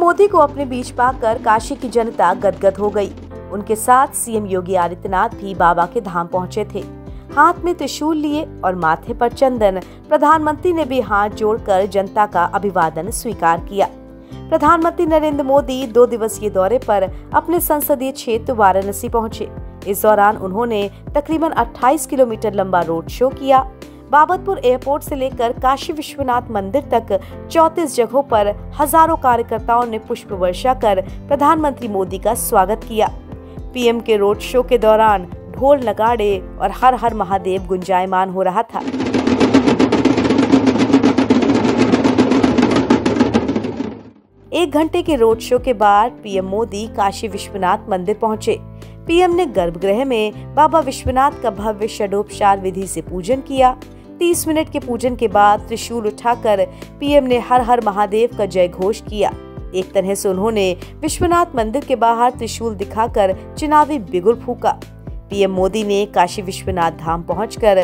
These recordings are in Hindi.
मोदी को अपने बीच पाकर काशी की जनता गदगद हो गई। उनके साथ सीएम योगी आदित्यनाथ भी बाबा के धाम पहुंचे थे। हाथ में त्रिशूल लिए और माथे पर चंदन, प्रधानमंत्री ने भी हाथ जोड़कर जनता का अभिवादन स्वीकार किया। प्रधानमंत्री नरेंद्र मोदी 2 दिवसीय दौरे पर अपने संसदीय क्षेत्र वाराणसी पहुंचे। इस दौरान उन्होंने तकरीबन 28 किलोमीटर लंबा रोड शो किया। बाबतपुर एयरपोर्ट से लेकर काशी विश्वनाथ मंदिर तक 34 जगहों पर हजारों कार्यकर्ताओं ने पुष्प वर्षा कर प्रधानमंत्री मोदी का स्वागत किया। पीएम के रोड शो के दौरान ढोल नगाड़े और हर हर महादेव गुंजायमान हो रहा था। एक घंटे के रोड शो के बाद पीएम मोदी काशी विश्वनाथ मंदिर पहुंचे। पीएम ने गर्भगृह में बाबा विश्वनाथ का भव्य षडोपचार विधि से पूजन किया। 30 मिनट के पूजन के बाद त्रिशूल उठाकर पीएम ने हर हर महादेव का जय घोष किया। एक तरह से उन्होंने विश्वनाथ मंदिर के बाहर त्रिशूल दिखाकर चुनावी बिगुल फूका। पीएम मोदी ने काशी विश्वनाथ धाम पहुंचकर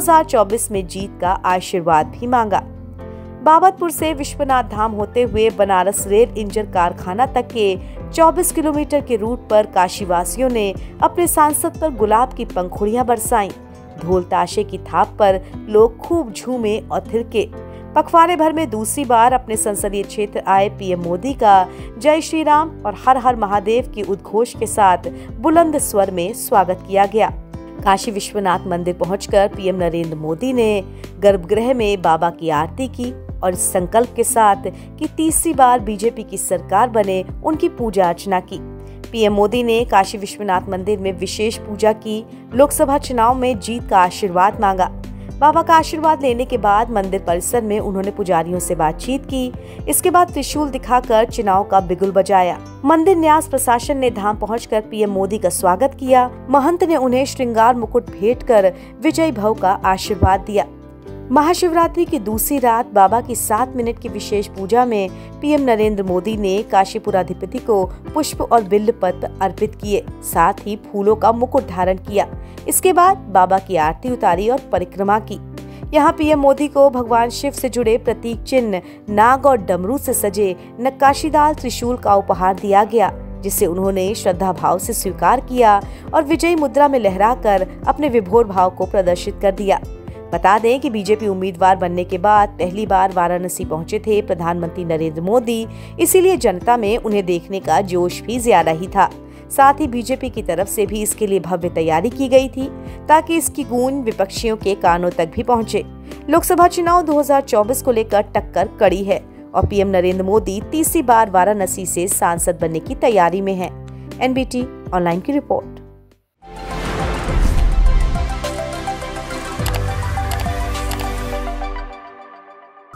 2024 में जीत का आशीर्वाद भी मांगा। बाबतपुर से विश्वनाथ धाम होते हुए बनारस रेल इंजन कारखाना तक के 24 किलोमीटर के रूट पर काशीवासियों ने अपने सांसद पर गुलाब की पंखुड़ियां बरसाईं। ढोल ताशे की थाप पर लोग खूब झूमे और थिरके। पखवाड़े भर में दूसरी बार अपने संसदीय क्षेत्र आए पीएम मोदी का जय श्री राम और हर हर महादेव की उद्घोष के साथ बुलंद स्वर में स्वागत किया गया। काशी विश्वनाथ मंदिर पहुंचकर पीएम नरेंद्र मोदी ने गर्भगृह में बाबा की आरती की और इस संकल्प के साथ कि तीसरी बार बीजेपी की सरकार बने, उनकी पूजा अर्चना की। पीएम मोदी ने काशी विश्वनाथ मंदिर में विशेष पूजा की। लोकसभा चुनाव में जीत का आशीर्वाद मांगा। बाबा का आशीर्वाद लेने के बाद मंदिर परिसर में उन्होंने पुजारियों से बातचीत की। इसके बाद त्रिशूल दिखाकर चुनाव का बिगुल बजाया। मंदिर न्यास प्रशासन ने धाम पहुंचकर पीएम मोदी का स्वागत किया। महंत ने उन्हें श्रृंगार मुकुट भेंट कर विजयी भव का आशीर्वाद दिया। महाशिवरात्रि की दूसरी रात बाबा की 7 मिनट की विशेष पूजा में पीएम नरेंद्र मोदी ने काशीपुराधिपति को पुष्प और बिल्व पत्र अर्पित किए, साथ ही फूलों का मुकुट धारण किया। इसके बाद बाबा की आरती उतारी और परिक्रमा की। यहाँ पीएम मोदी को भगवान शिव से जुड़े प्रतीक चिन्ह, नाग और डमरू से सजे नक्काशीदार त्रिशूल का उपहार दिया गया, जिसे उन्होंने श्रद्धा भाव से स्वीकार किया और विजयी मुद्रा में लहराकर अपने विभोर भाव को प्रदर्शित कर दिया। बता दें कि बीजेपी उम्मीदवार बनने के बाद पहली बार वाराणसी पहुंचे थे प्रधानमंत्री नरेंद्र मोदी, इसीलिए जनता में उन्हें देखने का जोश भी ज्यादा ही था। साथ ही बीजेपी की तरफ से भी इसके लिए भव्य तैयारी की गई थी, ताकि इसकी गूंज विपक्षियों के कानों तक भी पहुंचे। लोकसभा चुनाव 2024 को लेकर टक्कर कड़ी है और पीएम नरेंद्र मोदी तीसरी बार वाराणसी से सांसद बनने की तैयारी में हैं। एनबीटी ऑनलाइन की रिपोर्ट।